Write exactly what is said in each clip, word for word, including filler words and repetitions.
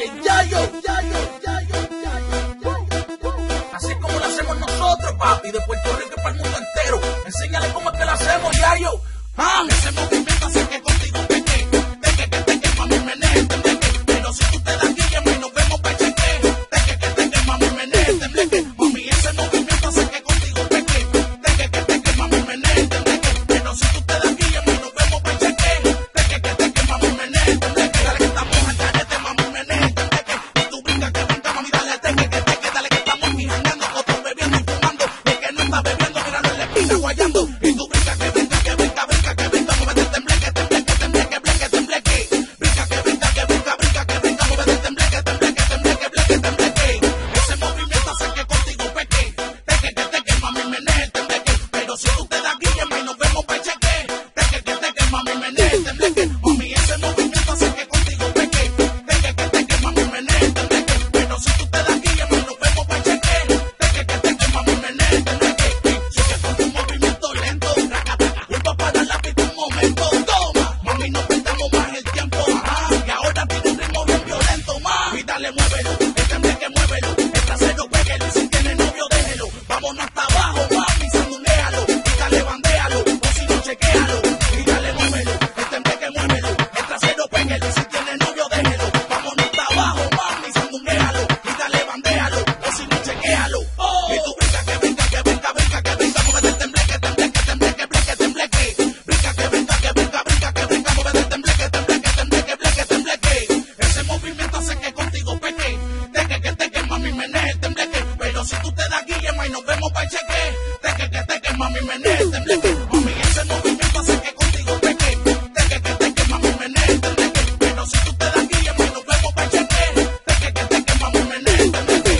D J Yayo, Yayo, Yayo, Yayo, Yayo. Así como lo hacemos nosotros, papi, de Puerto Rico para el mundo entero. Enséñale cómo es que lo hacemos, Yayo. Ah, ese movimiento hace que contigo peque, peque, que te quema mi menete, tembleque. Pero si tú te das guille, y nos vemos pa' cheque, peque, que te quema mi menete, tembleque. Mami, ese movimiento hace que contigo peque, peque, que te quema mi menete, tembleque. Pero si tú te das guille, y nos vemos pa' cheque, peque, que te quema mi menete, tembleque. Dale que estamos al carete, mami, menete, tembleque. Y tú brinca, que brinca, mami, dale teque, que teque, dale que estamos aquí jangueando, otros bebiendo y fumando. El que no está bebiendo, míralo en la esquina guayando. Y tú brinca, que brinca, que brinca, brinca, que brinca, muévete, tembleque, tembleque, tembleque, bleque, tembleque. Brinca, que brinca, que brinca, brinca, que brinca, muévete, tembleque, tembleque, tembleque, bleque, tembleque. Ese movimiento hace que contigo peque, teque, que teque, mami, menee, tembleque. Pero si tú te das guille, y nos vemos pa' cheque, teque, que teque, mami, menee, tembleque. Mami, ese movimiento hace que contigo peque, teque, que teque, mami, menee, tembleque. Pero si tú te das guille, y nos vemos pa' cheque, teque, que teque, mami, menee, tembleque. Sigue con tu movimiento lento, racataca, vuelvo para la pista un momento, toma. Mami, no perdamos más el tiempo, ajá. Y ahora tiene un ritmo bien violento, más. Y dale, muévelo, el tembleque, muévelo, el trasero, péguelo, si tiene novio, déjelo. Vámonos hasta abajo, mami, sandunéalo, y dale, bandéalo, o si no, chequéalo. Y dale, muévelo, el tembleque, muévelo, el trasero, péguelo, si tiene novio, déjelo. Vámonos hasta abajo, mami, sandunéalo, y dale, bandéalo, o si no, chequéalo. Y tú brinca, que brinca, que brinca, brinca, que brinca, muévete el tembleque, tembleque, tembleque, bleque, tembleque. Brinca, que brinca, que brinca, brinca, que brinca, muévete el tembleque, tembleque, tembleque, bleque, tembleque. Ese movimiento hace que contigo peque, teque, que teque, mami, menee el tembleque. Pero si tú te das guille, y nos vemos pa' cheque, teque, que teque, mami, menee el tembleque. Mami, ese movimiento hace que contigo peque, teque, que teque, mami, menee el tembleque. Pero si tú te das guille, y nos vemos pa' cheque, teque, que teque, mami, menee el tembleque.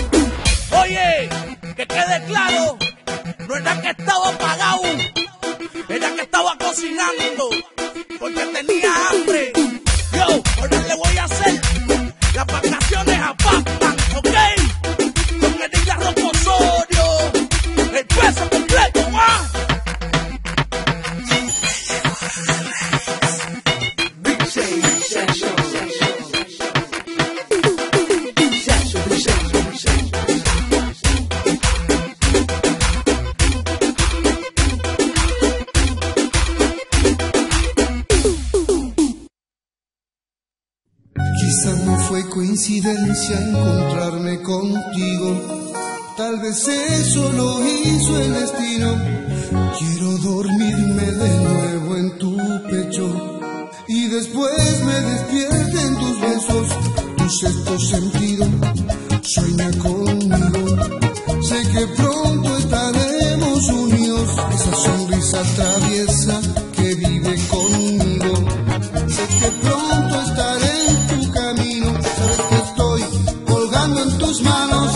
Oye, que quede claro, no era que estaba apagado, era que estaba cocinando, porque tenía hambre. Yo, ahora le voy a hacer las vacaciones a Batman, ¿ok? Con el Isla Rocosorio, el peso completo, ¿ah? Quizá no fue coincidencia encontrarme contigo, tal vez eso lo hizo el destino. Quiero dormirme de nuevo en tu pecho y después me despierten tus besos. Tu sexto sentido sueña conmigo, sé que pronto estaremos unidos. Esa sonrisa traviesa que vive conmigo, sé que pronto estaré en tu camino. Sabes que estoy colgando en tus manos,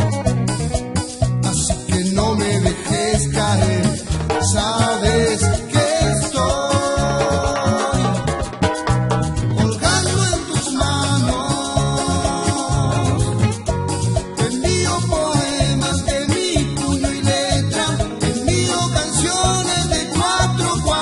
así que no me dejes caer. Sabes que estoy colgando en tus manos. Te envío poemas de mi puño y letra, te envío canciones de cuatro cuatro.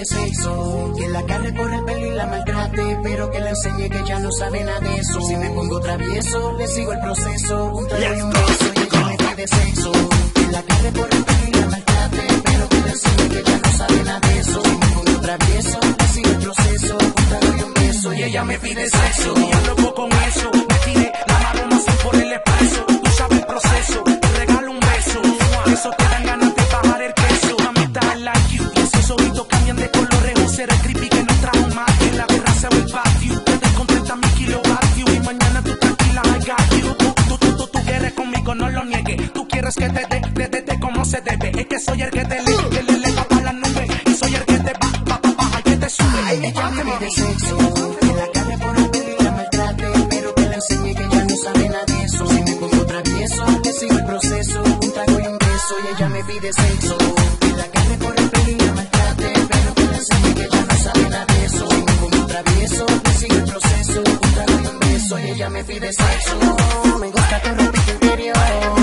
pide sexo, que la carne por el pelo y la maltrate, pero que le enseñe que ya no sabe nada de eso. Si me pongo travieso, le sigo el proceso, un trago y un beso y ella me pide sexo, que la carne por el pelo y la maltrate, pero que le enseñe que ya no sabe nada de eso. Si me pongo travieso, le sigo el proceso, un trago y un beso y ella me pide sexo. Y ando loco con eso, me tiré la mano más por el expreso, tú sabes el proceso, te regalo un beso, eso te dan ganas de bajar el queso. Mamita, I like you, y esos ojitos cambian de colores, un ser creepy que no trajo más, que la guerra se va el patio, te descontenta mi kilovatios, y mañana tú tranquila, I got you. Tú, tú, tú, tú, tú quieres conmigo, no lo niegues, tú quieres que te dé, te dé, te como se debe, es que soy el que te lee, que le eleva pa' la nube, y soy el que te va, va, va, baja, y que te sube. Ay, ella me pide sexo, que la carne por el pelo y la maltrate, pero que le enseñe que ya no sabe nada de eso. Si me pongo travieso, le sigo el proceso, un trago y un beso y ella me pide sexo, que la carne por el pelo y la maltrate, pero que le enseñe que ya no sabe nada de eso. Si me pongo travieso, le sigo el proceso, un trago y un beso y ella me pide sexo. Me gusta tu ropita interior,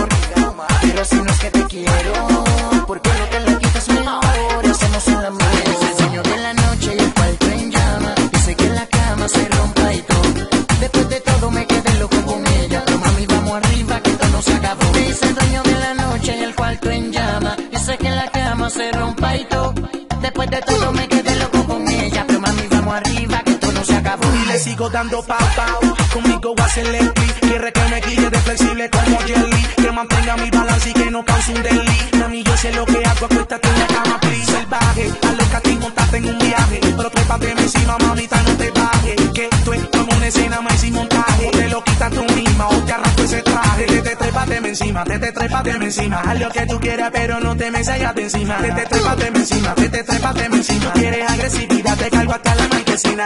pero si no es que te quiero, ¿por qué no te la quitas mejor? Hacemos el amor, el sueño de la noche y el cuarto en llama, dice que la cama se rompa y todo. Después de todo me quedé loco con ella, pero mami vamos arriba que esto no se acabó. Dice el dueño de la noche y el cuarto en llama, dice que la cama se rompa y todo. Después de todo me quedé loco con ella, pero mami vamos arriba que esto no se acabó. Y le sigo dando papao, conmigo va a ser el clip, quiere que me guíe de flexible como jelly, que mantenga mi balance y que no cause un deli. Mami, yo sé lo que hago, acuéstate en la cama, please. Salvaje, alócate y montate en un viaje, pero trépate encima, mamita, no te bajes, que esto es como una escena más sin montaje. O te lo quitas tú misma o te arranco ese traje. Te te trépate encima, te te trépate encima, haz lo que tú quieras pero no te me salgas de encima. Te te trépate encima, te te trépate encima, tú quieres agresividad, te cargo hasta la marquesina.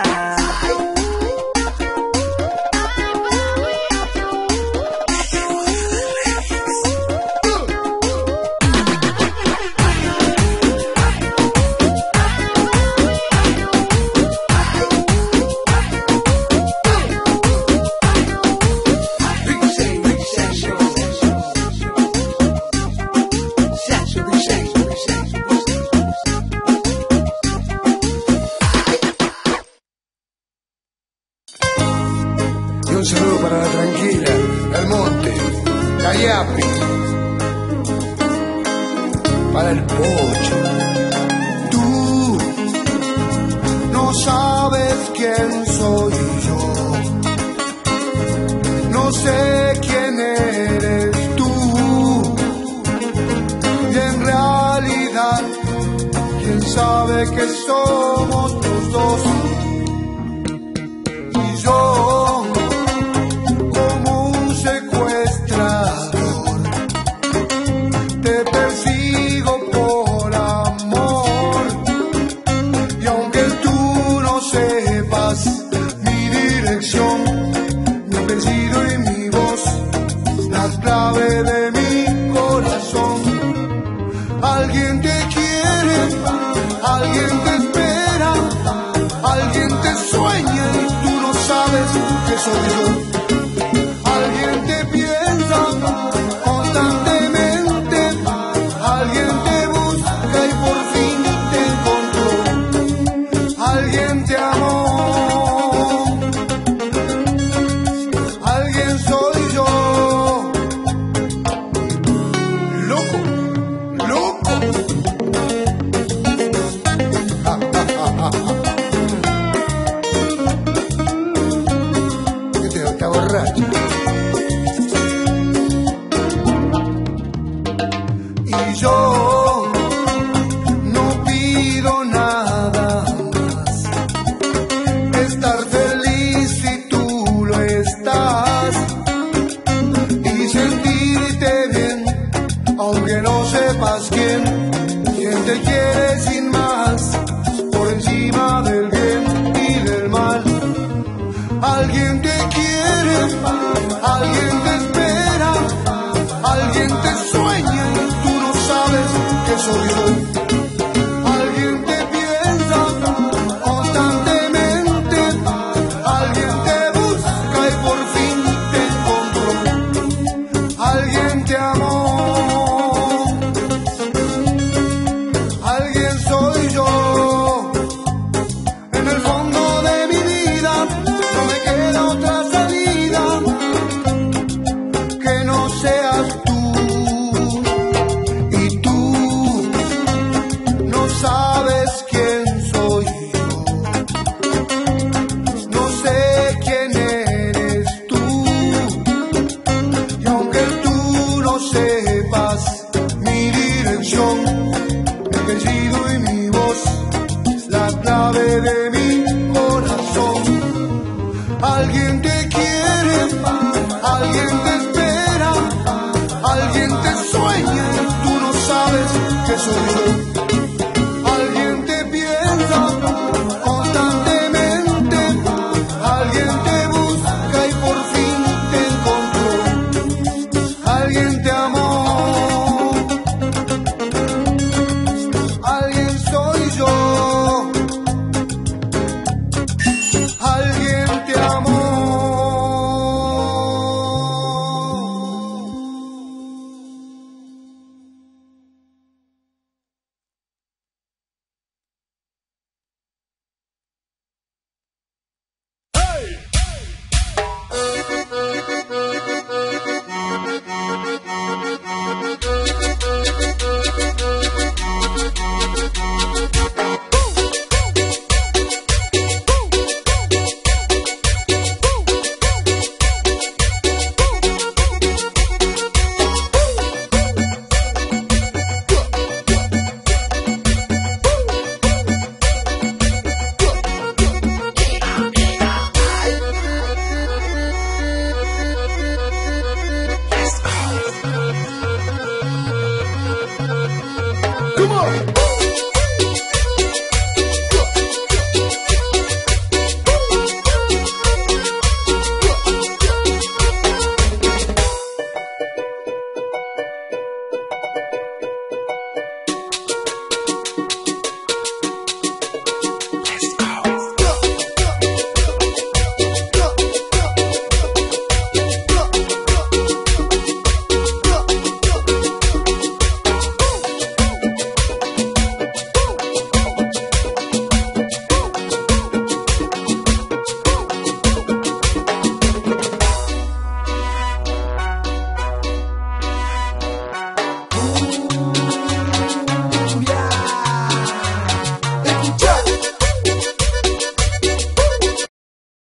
Un saludo para la Tranquila, el Monte, la Yapi, para el Pocho. Tú no sabes quién soy yo, no sé quién eres tú, y en realidad, quién sabe que somos los dos. Y yo, como un secuestrador, te persigo por amor, y aunque tú no sepas mi dirección, mi apellido y mi voz, la clave de mi corazón. Alguien te quiere, alguien te espera, alguien te sueña y tú no sabes que soy yo. Alguien te piensa constantemente, alguien te busca y por fin te encontró. Alguien te amó, alguien soy yo. Loco, loco. Ja, ja, ja, ja, ja. ¿Qué te está borracho? Y yo no pido nada más, estar feliz si tú lo estás, y sentirte bien, aunque no sepas quién, quién te quiere sin más, por encima del bien y del mal. Alguien te quiere, alguien te espera, alguien te sueña y tú no sabes que soy yo. Alguien te piensa constantemente, alguien te busca y por fin te encontró. Alguien te amó, alguien soy yo. que soy yo.